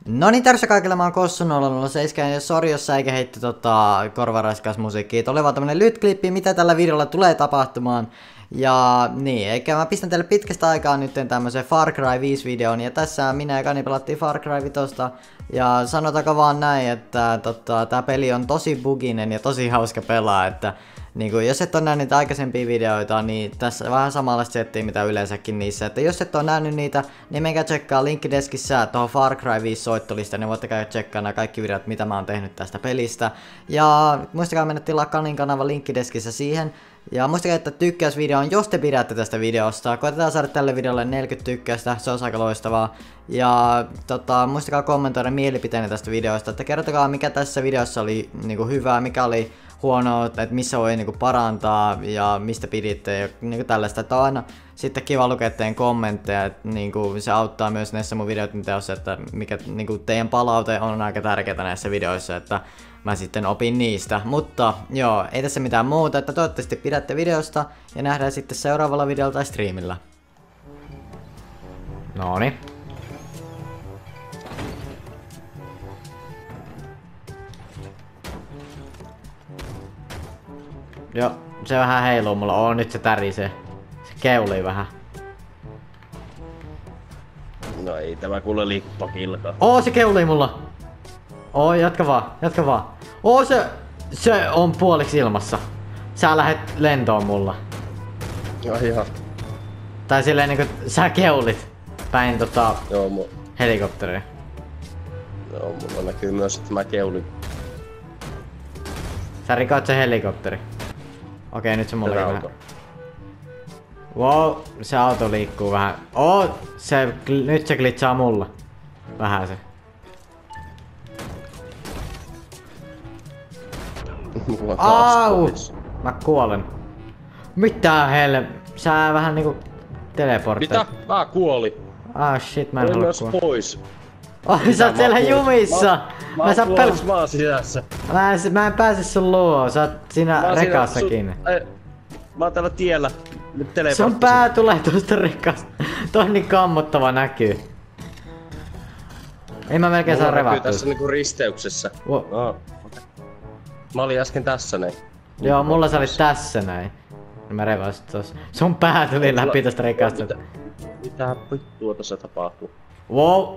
No niin, tervetuloa kaikille, mä oon Kossu 007 ja sori jos säikä heitti korvaraiskausmusiikkia. Oli vaan tämmönen lyhyt klippi, mitä tällä videolla tulee tapahtumaan. Ja niin, eikä mä pistän teille pitkästä aikaa nyt tämmösen Far Cry 5 videon. Ja tässä minä ja Kani pelattiin Far Cry 5. Ja sanotaanko vaan näin, että tää peli on tosi buginen ja tosi hauska pelaa, että niinku, jos et ole nähnyt niitä aikaisempia videoita, niin tässä vähän samanlaista settiä mitä yleensäkin niissä. Että jos et ole nähnyt niitä, niin menkää tsekkaa linkkideskissä tuohon Far Cry 5 soittolista, niin voitte käydä tsekkaa nämä kaikki videot, mitä mä oon tehnyt tästä pelistä. Ja muistakaa mennä tilaa Kanin kanava linkkideskissä siihen. Ja muistakaa, että tykkäysvideon, jos te pidätte tästä videosta. Koitetaan saada tälle videolle 40 tykkäystä, se on aika loistavaa. Ja muistakaa kommentoida mielipiteenne tästä videosta, että kertokaa mikä tässä videossa oli niinku hyvää, mikä oli huonoa, että missä voi niinku parantaa ja mistä piditte ja niinku tällaista. Että on aina sitten kiva lukea teidän kommentteja, että niinku se auttaa myös näissä mun videoiden teossa, että mikä niinku teidän palaute on aika tärkeää näissä videoissa, että mä sitten opin niistä. Mutta joo, ei tässä mitään muuta, että toivottavasti pidätte videosta ja nähdään sitten seuraavalla videolla tai striimillä. Nooni. Joo, se vähän heiluu mulla. Oo, nyt se tärisee. Se keulii vähän. No ei tämä kuule lippakilka. Oo, se keulii mulla. Oo, jatka vaan, jatka vaan. Oo, se on puoliksi ilmassa. Sä lähet lentoon mulla. Ai ihan. Tai silleen niinku sä keulit päin Joo, helikopteria. Joo, mulla näkyy myös, että mä keulin. Sä rikoit se helikopteri. Okei, nyt se mulla Tätä vähän. Wow, se auto liikkuu vähän. Oo, nyt se glitchaa mulla. Vähän se. Mulla taas Au! pois. Mä kuolen. Mitä sä vähän niinku teleportteet. Mitä? Mä kuolin. Ah shit, mä en Olin halua myös kuolla. pois. Oh, sä oot siellä jumissa! Mä oon puolis maan sisässä. Mä en pääse sun luo, sä oot siinä Mä oon rekassakin. Mä oon täällä tiellä. Nyt teleporttasin. Sun pää tulee tuosta rekasta. Toi on niin kammottava näkyy. Ei mä melkein saa Mulla näkyy revattua. tässä niinku risteyksessä. Wow. No, mä olin äsken tässä näin. Joo, mulla sä olit tässä näin. Mä revasin tossa. Sun pää tuli läpi tosta rekasta. Mitä vittua tossa tapahtuu? Wow.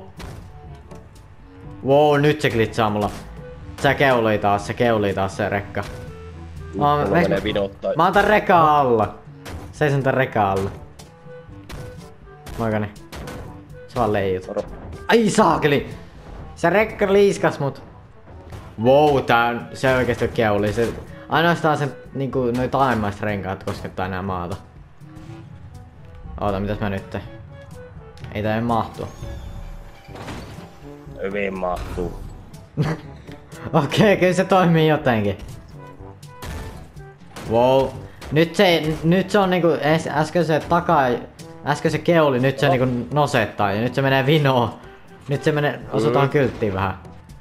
Wow, nyt se glitchaa mulla. Se keulii taas se rekka. Mulla menee vinottaa. Mä oon tän rekaa alla. Seison tän rekaa alla. Moikani. Se vaan leijut. Moro. Ai saakeli! Se rekka liiskas mut. Wow, se oikeesti keuli. Se, ainoastaan sen niinku noi taimmaiset renkaat koskettaa enää maata. Oota, mitäs mä nyt teen? Ei tää mahtua. Hyvin mahtuu. Okei, kyllä se toimii jotenkin. Wow. Nyt se on niinku äsken se keuli, nyt se niinku nosettaa ja nyt se menee vinoon. Nyt se menee, osutaan kylttiin vähän.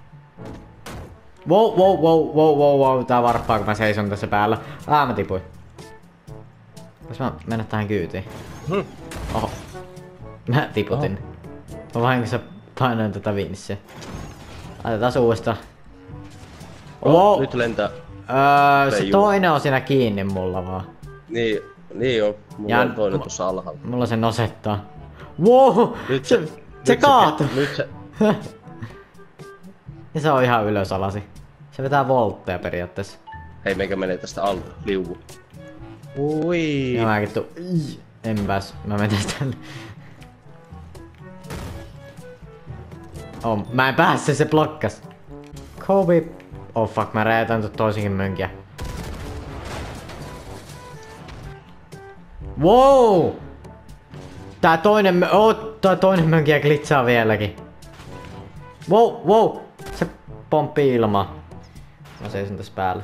Wow, tää varppaa kun mä seison tässä päällä. Mä tipuin. Vois mä mennä tähän kyytiin? Oho. Mä tiputin. Mä vahingossa painoin tätä vinssiä. Laitetaan uudestaan. Wow. Nyt lentää. Se toinen on siinä kiinni mulla vaan. Niin on. Mulla on toinen tuossa alhaalla. Mulla se nosettaa. Wow! Nyt se kaatui! Nyt se... Ja se on ihan ylös alasi. Se vetää voltteja periaatteessa. Hei, meikä menee tästä alta. Liuvu. Ui. Ja mäkin en pääs. Mä menen tänne. Oh, mä en päässyt, se blokkas. Kobe. Oh fuck, mä räjätän toisinkin mönkiä. Wow! Tää toinen mönkiä glitchaa vieläkin. Wow! Se pomppii ilmaa. Mä seison tässä päällä.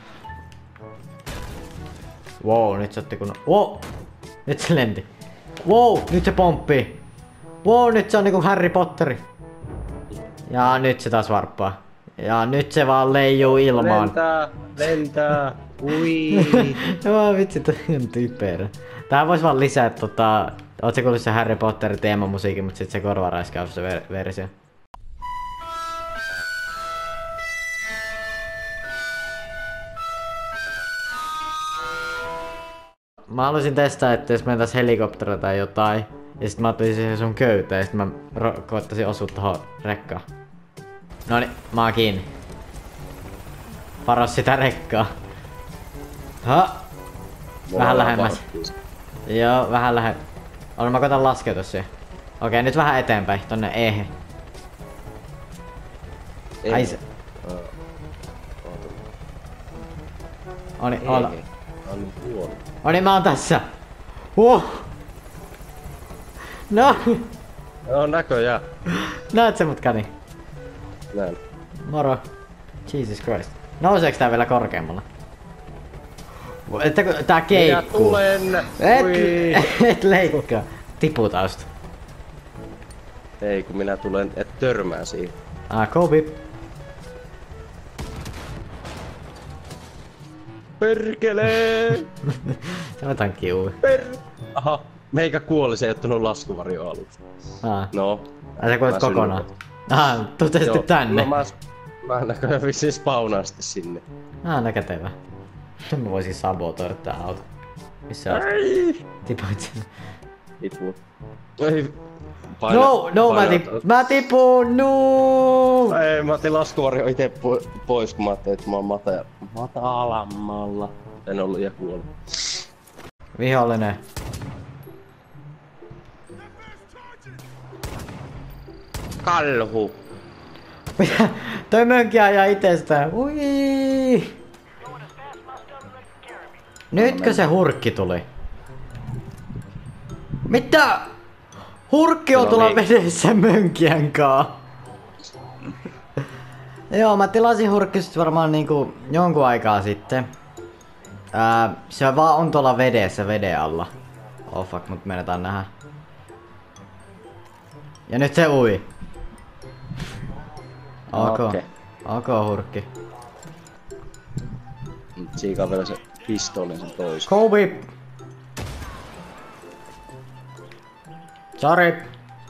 Wow, nyt se otti kun... Wow! Nyt se lenti. Wow! Nyt se pomppii. Wow, nyt se on niinku Harry Potteri. Ja nyt se taas varppaa. Ja nyt se vaan leijuu ilmaan. Lentää. Ui. Joo, vitsi, toi on typerä. Tää vois vaan lisää oot se kuullut se Harry Potter teemamusiikin, mut sit se korvaraiskaus se versio. Mä halusin testaa, että jos mentäis helikopterilla tai jotain. Ja sit mä ottaisin siihen sun köyteen ja sit mä koettaisin osua tohon rekkaan. Noni, mä oon kiinni. Varos sitä rekkaa. Ha! Vähän lähemmäs. Joo, vähän lähemmäs. Mä koitan laskeutua siihen. Okei, nyt vähän eteenpäin, tonne ehe. Ai se. Oni, oota. Oni, mä oon tässä. No! No näköjään. Näet sä mut, Kani? Näin. Moro. Jesus Christ. Nouseeks tää vielä korkeammalla? Että tää keikkuu. Minä tulen! Et leikkaa. Tipu tausta. Ei kun minä tulen, et törmää siihen. Kobe. Perkelee! Sanotaan kiui. Aha, meikä kuoli, se ei ottanut laskuvarjoa aluksi. No. Sä kuolet kokonaan. Totesitte tänne. No mä näköjään vissiin spawnaan sitten sinne. No kätevä. Mä voisin sabotoida tää auto. Missä oot? Tipuit sinne. Tipuut. Ei. Mä tipun, no! Ei, mä otin laskuvarjo ite pois, kun mä ajattelin, että mä oon matalammalla. En ollut ja kuollut. Vihollinen. Kalhu. Toi mönkki ajaa itsestään. Ui. Nytkö se hurkki tuli? Mitä? Hurkki on tuolla vedessä mönkien kaa. Joo, mä tilasin hurkkista varmaan niinku jonkun aikaa sitten. Se vaan on tuolla vedessä, veden alla. Oh fuck, mut menetaan nähdä. Ja nyt se ui. Ok, hurkki. Siika vielä se pistoolin sen toisen. Kobe! Sorry.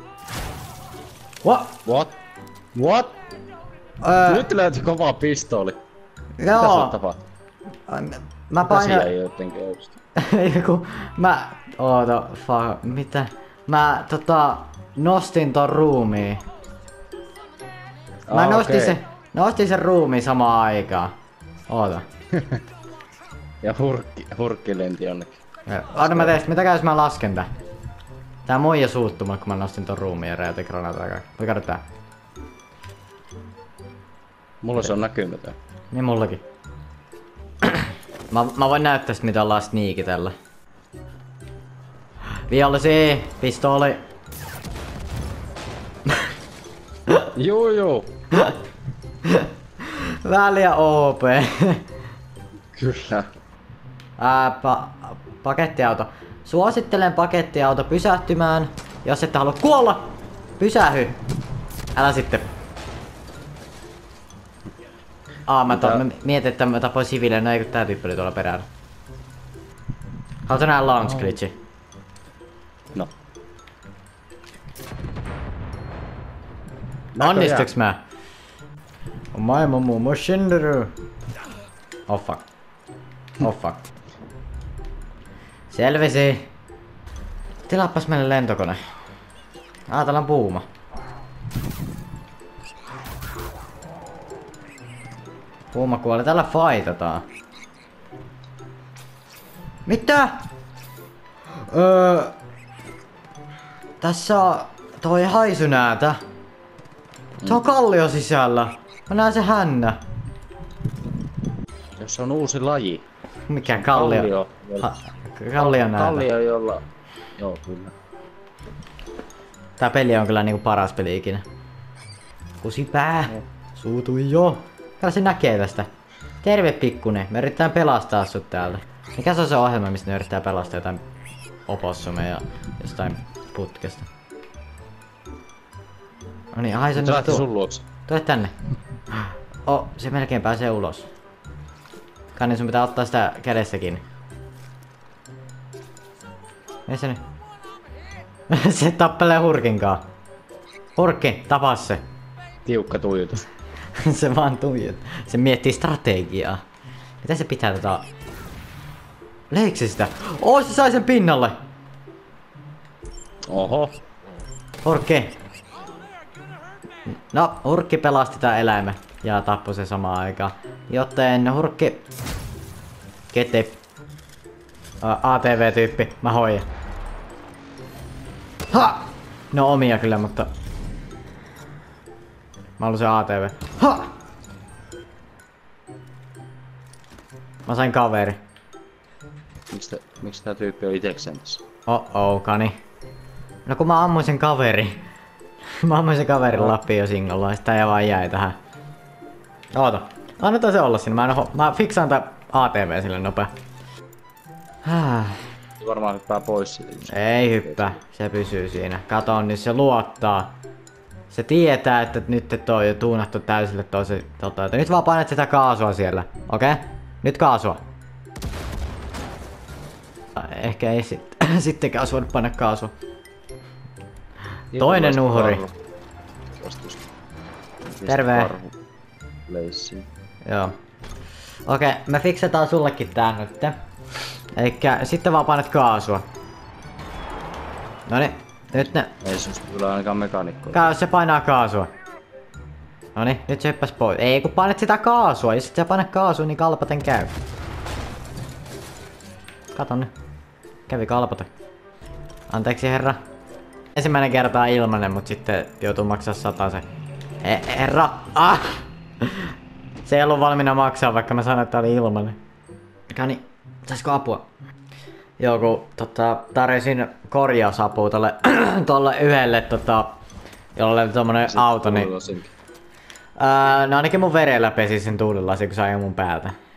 What? Nyt löytyi kova pistooli. Joo. Mitä sulla tapahtuu? Mä painoin... Asia ei jotenkin oikeesti. Eiku, mitä? Mä nostin ton ruumiin. Mä nostin sen ruumiin samaan aikaan. Oota. Ja hurkki lenti jonnekin. Oota mä tein, mitä käy jos mä lasken tää? Tää muija suuttuu mulle kun mä nostin ton ruumiin ja räjäytin granaata aikaa. Voi kato tää. Mulla se on näkymätön. Niin mullakin. Mä voin näyttää sit mitä ollaan sneakitellä. Vihollisia! Pistooli! Juu. Väliä OP. Kyllä. Pakettiauto. Suosittelen pakettiauto pysähtymään, jos ette halua kuolla. Pysähy. Älä sitten. Mä mietin, että mä tapoin siviilejä, no ei kun tää tyyppi oli tuolla perällä. Haluatko nää launch glitchi? No. Onnistuks mä? Maailman mummo Shinderu. Oh fuck. Selvisi. Tilaappas meille lentokone. Täällä on puuma. Puuma kuoli. Täällä fightataan. Mitä? Tässä on toi haisunäätä. Se on kallio sisällä. Mä näen se hännä. Jos on uusi laji. Mikä kallio? Kallio näätä. Kallio jolla... Joo, kyllä. Tää peli on kyllä niinku paras peli ikinä. Kusipää! Suutui jo! Kyllä se näkee tästä. Terve pikkunen, me yritetään pelastaa sut täältä. Mikä se on se ohjelma, mistä ne yrittää pelastaa jotain opossumeja jostain putkesta? No niin, ai se nyt tuu. Sun luokse. Tule tänne. Se melkein pääsee ulos. Kanni, sun pitää ottaa sitä kädessäkin. Missä nyt? Se tappelee hurkinkaa. Hurkki, tapaa se. Tiukka tuijotus. Se vaan tuijot. Se miettii strategiaa. Mitä se pitää Leiksi sitä? Se sai sen pinnalle! Oho. Hurkki! No, Hurkki pelasti tää eläimen ja tappoi se samaan aikaan. Joten Hurkki... Keti. ATV-tyyppi, mä hoidan. Ha! No omia kyllä, mutta... Mä haluun se ATV. Ha! Mä sain kaveri. Miksi tää tyyppi on itekseen tässä? Kani. No kun mä ammuin sen kaveri. Mä ammuin sen kaverin läpi jo singolla ja sitä vaan jäi tähän. Oota. Annetaan se olla sinne. Mä fiksaan tää ATV sille nopea. Varmaan hyppää pois siitä. Ei hyppää. Se pysyy siinä. Kato, niin se luottaa. Se tietää, että nyt toi on jo tuunattu täysille tosi että nyt vaan painat sitä kaasua siellä. Okei? Nyt kaasua. Ehkä ei sittenkään olisi voinut painaa kaasua. Toinen uhri. Terve. Joo. Okei, me fiksataan sullekin tää nyt. Elikkä sitten vaan painat kaasua. Noniin, nyt ne. Ei susta kyllä ainakaan mekaanikkoa. Jos se painaa kaasua. Noniin, nyt se hyppäs pois. Ei kun painat sitä kaasua, jos et sä painat kaasua, niin kalpaten käy. Kato nyt. Kävi kalpate. Anteeksi herra. Ensimmäinen kerta ilmanen, mut sitten joutuu maksaa 100 se. Herra! Se ei ollut valmiina maksaa, vaikka mä sanoin, että oli ilmanen. Kani, saisiko apua? Joo, kun tarjosin korjausapua tolle yhdelle jolle oli tommonen auto, niin... No ainakin mun verellä pesi sen tuulilasin, kun sai mun päältä.